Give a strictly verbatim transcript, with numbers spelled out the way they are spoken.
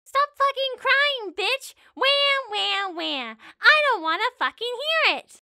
Stop fucking crying, bitch! Wham, wham, wham! I don't wanna fucking hear it!